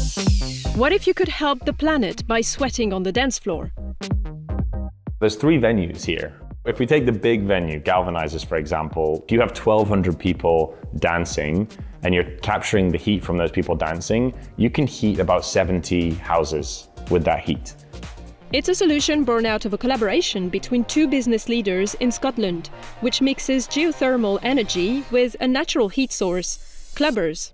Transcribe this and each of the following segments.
What if you could help the planet by sweating on the dance floor? There's 3 venues here. If we take the big venue, Galvanizers, for example, if you have 1,200 people dancing and you're capturing the heat from those people dancing, you can heat about 70 houses with that heat. It's a solution born out of a collaboration between 2 business leaders in Scotland, which mixes geothermal energy with a natural heat source, clubbers.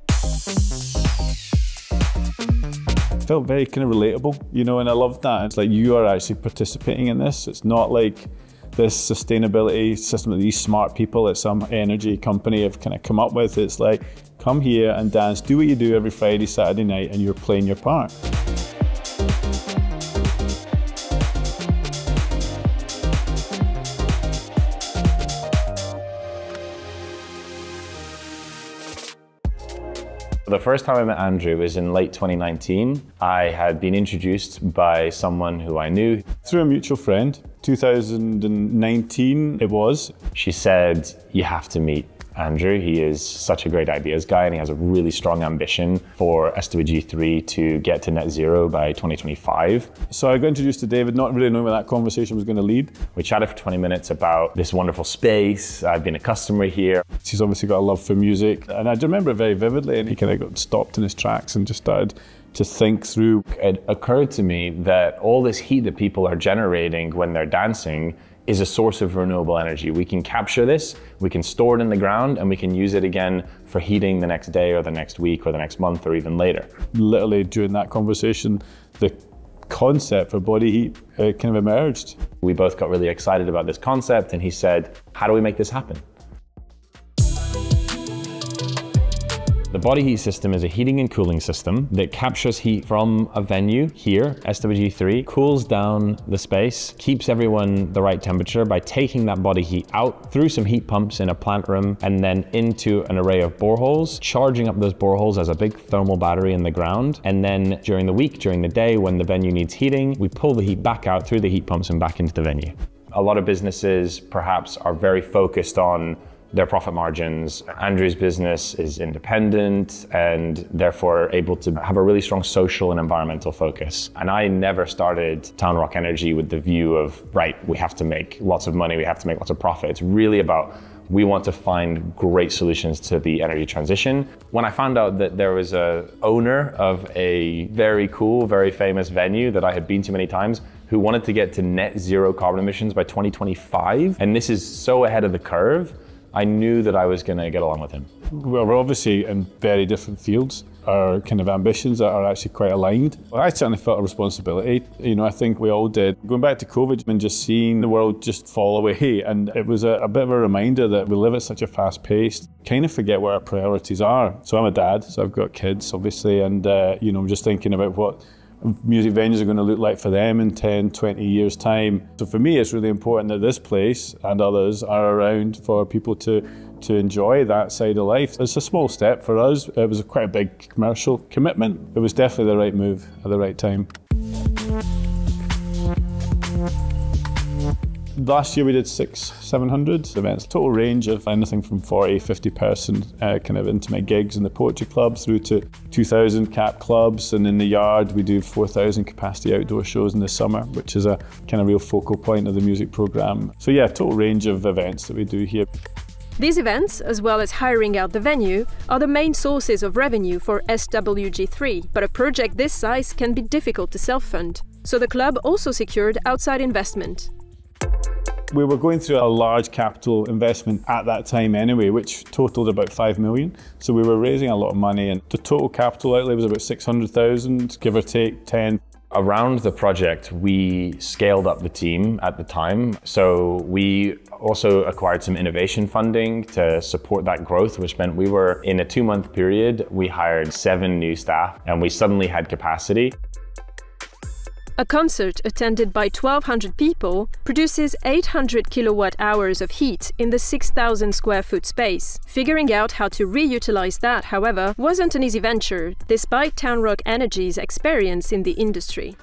Felt very kind of relatable, you know, and I loved that. It's like you are actually participating in this. It's not like this sustainability system that these smart people at some energy company have kind of come up with. It's like, come here and dance, do what you do every Friday, Saturday night, and you're playing your part. The first time I met Andrew was in late 2019. I had been introduced by someone who I knew. Through a mutual friend, 2019 it was. She said, you have to meet Andrew. He is such a great ideas guy and he has a really strong ambition for SWG3 to get to net zero by 2025. So I got introduced to David, not really knowing where that conversation was going to lead. We chatted for 20 minutes about this wonderful space. I've been a customer here. He's obviously got a love for music and I remember it very vividly, and he kind of got stopped in his tracks and just started to think through. It occurred to me that all this heat that people are generating when they're dancing is a source of renewable energy. We can capture this, we can store it in the ground, and we can use it again for heating the next day or the next week or the next month or even later. Literally during that conversation, the concept for Bodyheat kind of emerged. We both got really excited about this concept and he said, how do we make this happen? The Bodyheat system is a heating and cooling system that captures heat from a venue here, SWG3, cools down the space, keeps everyone the right temperature by taking that body heat out through some heat pumps in a plant room and then into an array of boreholes, charging up those boreholes as a big thermal battery in the ground. And then during the week, during the day, when the venue needs heating, we pull the heat back out through the heat pumps and back into the venue. A lot of businesses perhaps are very focused on their profit margins. Andrew's business is independent and therefore able to have a really strong social and environmental focus. And I never started TownRock Energy with the view of, right, we have to make lots of money, we have to make lots of profit. It's really about, we want to find great solutions to the energy transition. When I found out that there was an owner of a very cool, very famous venue that I had been to many times, who wanted to get to net zero carbon emissions by 2025, and this is so ahead of the curve, I knew that I was going to get along with him. Well, we're obviously in very different fields. Our kind of ambitions are actually quite aligned. I certainly felt a responsibility. You know, I think we all did. Going back to COVID and just seeing the world just fall away, and it was a bit of a reminder that we live at such a fast pace, kind of forget what our priorities are. So I'm a dad, so I've got kids, obviously, and you know, I'm just thinking about what music venues are going to look like for them in 10, 20 years' time. So for me, it's really important that this place and others are around for people to enjoy that side of life. It's a small step for us. It was quite a big commercial commitment. It was definitely the right move at the right time. Last year we did 600-700 events, total range of anything from 40-50 person kind of intimate gigs in the poetry club through to 2,000 cap clubs, and in the yard we do 4,000 capacity outdoor shows in the summer, which is a kind of real focal point of the music programme. So yeah, total range of events that we do here. These events, as well as hiring out the venue, are the main sources of revenue for SWG3, but a project this size can be difficult to self-fund. So the club also secured outside investment. We were going through a large capital investment at that time anyway, which totaled about 5 million. So we were raising a lot of money, and the total capital outlay was about 600,000, give or take 10. Around the project, we scaled up the team at the time. So we also acquired some innovation funding to support that growth, which meant we were, in a 2-month period, we hired 7 new staff and we suddenly had capacity. A concert attended by 1,200 people produces 800 kilowatt hours of heat in the 6,000 square foot space. Figuring out how to reutilize that, however, wasn't an easy venture, despite TownRock Energy's experience in the industry.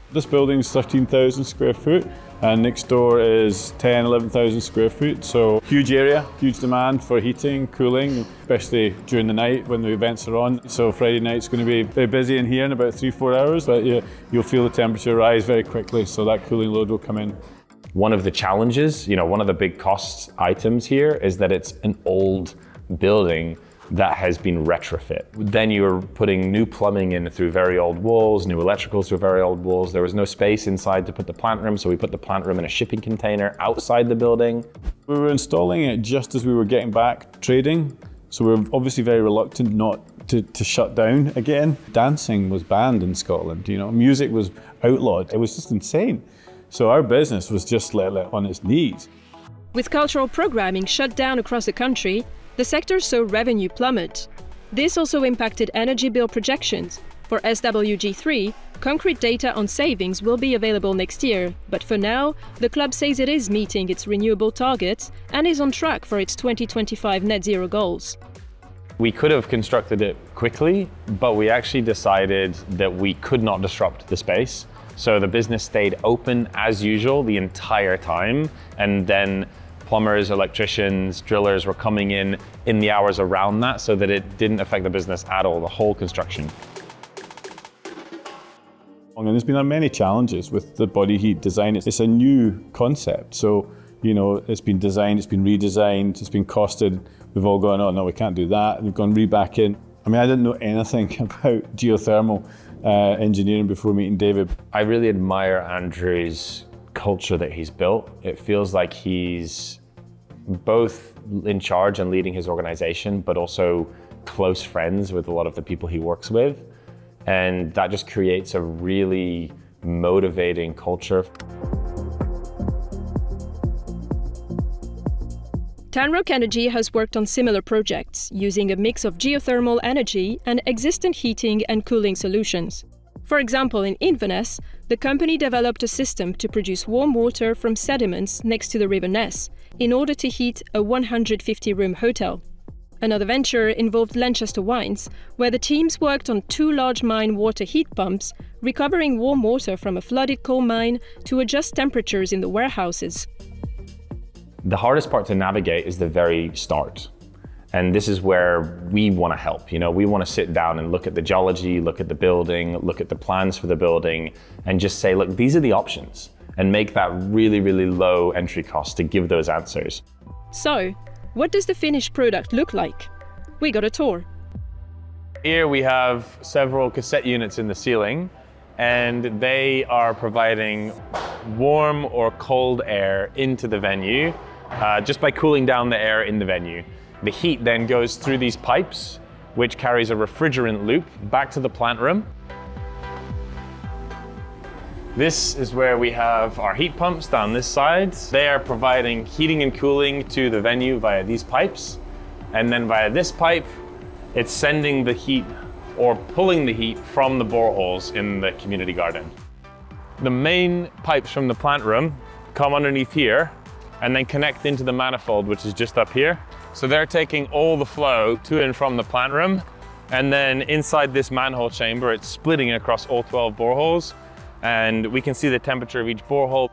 This building's 13,000 square foot, and next door is 10, 11,000 square foot. So huge area, huge demand for heating, cooling, especially during the night when the events are on. So Friday night's going to be very busy in here in about 3-4 hours, but you'll feel the temperature rise very quickly, so that cooling load will come in. One of the challenges, one of the big cost items here is that it's an old building that has been retrofit. Then you're putting new plumbing in through very old walls, new electricals through very old walls. There was no space inside to put the plant room, so we put the plant room in a shipping container outside the building. We were installing it just as we were getting back trading, so we were obviously very reluctant not to shut down again. Dancing was banned in Scotland, music was outlawed. It was just insane. So our business was just let on its knees. With cultural programming shut down across the country, the sector saw revenue plummet. This also impacted energy bill projections. For SWG3, concrete data on savings will be available next year, but for now, the club says it is meeting its renewable targets and is on track for its 2025 net zero goals. We could have constructed it quickly, but we actually decided that we could not disrupt the space. So the business stayed open as usual the entire time, and then plumbers, electricians, drillers were coming in the hours around that so that it didn't affect the business at all, the whole construction. And there's been many challenges with the Bodyheat design. It's a new concept, so it's been designed, it's been redesigned, it's been costed. We've all gone, oh no, we can't do that. And we've gone back in. I didn't know anything about geothermal engineering before meeting David. I really admire Andrew's culture that he's built. It feels like he's both in charge and leading his organization, but also close friends with a lot of the people he works with. And that just creates a really motivating culture. TownRock Energy has worked on similar projects, using a mix of geothermal energy and existing heating and cooling solutions. For example, in Inverness, the company developed a system to produce warm water from sediments next to the River Ness in order to heat a 150-room hotel. Another venture involved Lanchester Wines, where the teams worked on 2 large mine water heat pumps, recovering warm water from a flooded coal mine to adjust temperatures in the warehouses. The hardest part to navigate is the very start. And this is where we want to help. We want to sit down and look at the geology, look at the building, look at the plans for the building, and just say, look, these are the options, and make that really, really low entry cost to give those answers. So, what does the finished product look like? We got a tour. Here we have several cassette units in the ceiling, and they are providing warm or cold air into the venue just by cooling down the air in the venue. The heat then goes through these pipes, which carries a refrigerant loop back to the plant room. This is where we have our heat pumps down this side. They are providing heating and cooling to the venue via these pipes. And then via this pipe, it's sending the heat or pulling the heat from the boreholes in the community garden. The main pipes from the plant room come underneath here and then connect into the manifold, which is just up here. So they're taking all the flow to and from the plant room, and then inside this manhole chamber, it's splitting across all 12 boreholes, and we can see the temperature of each borehole.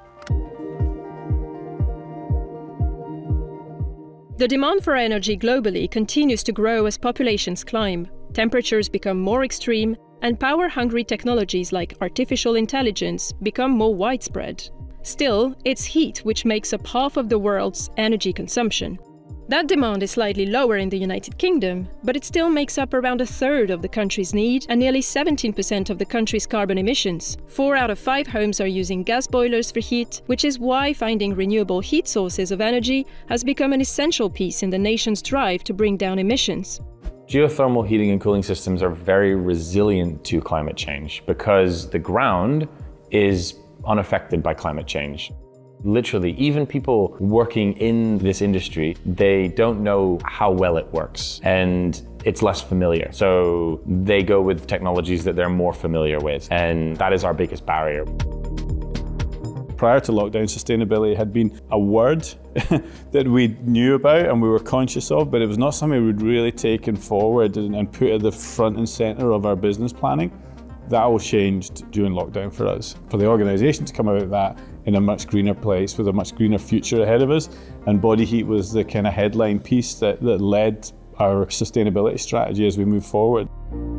The demand for energy globally continues to grow as populations climb, temperatures become more extreme, and power-hungry technologies like artificial intelligence become more widespread. Still, it's heat which makes up half of the world's energy consumption. That demand is slightly lower in the United Kingdom, but it still makes up around 1/3 of the country's need and nearly 17% of the country's carbon emissions. 4 out of 5 homes are using gas boilers for heat, which is why finding renewable heat sources of energy has become an essential piece in the nation's drive to bring down emissions. Geothermal heating and cooling systems are very resilient to climate change because the ground is unaffected by climate change. Literally, even people working in this industry, they don't know how well it works and it's less familiar. So they go with technologies that they're more familiar with, and that is our biggest barrier. Prior to lockdown, sustainability had been a word that we knew about and we were conscious of, but it was not something we'd really taken forward and put at the front and center of our business planning. That all changed during lockdown for us. For the organisation to come out of that in a much greener place with a much greener future ahead of us, and Bodyheat was the kind of headline piece that led our sustainability strategy as we move forward.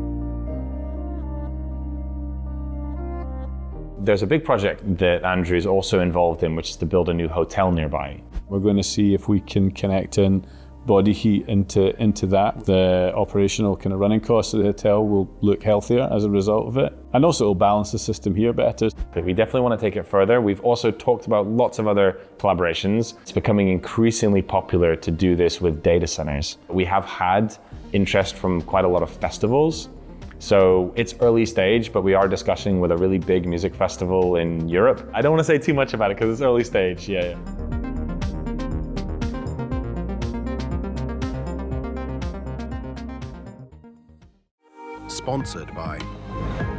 There's a big project that Andrew is also involved in, which is to build a new hotel nearby. We're going to see if we can connect in Bodyheat into that. The operational kind of running costs of the hotel will look healthier as a result of it. And also it'll balance the system here better. We definitely want to take it further. We've also talked about lots of other collaborations. It's becoming increasingly popular to do this with data centers. We have had interest from quite a lot of festivals. So it's early stage, but we are discussing with a really big music festival in Europe. I don't want to say too much about it because it's early stage, yeah. Sponsored by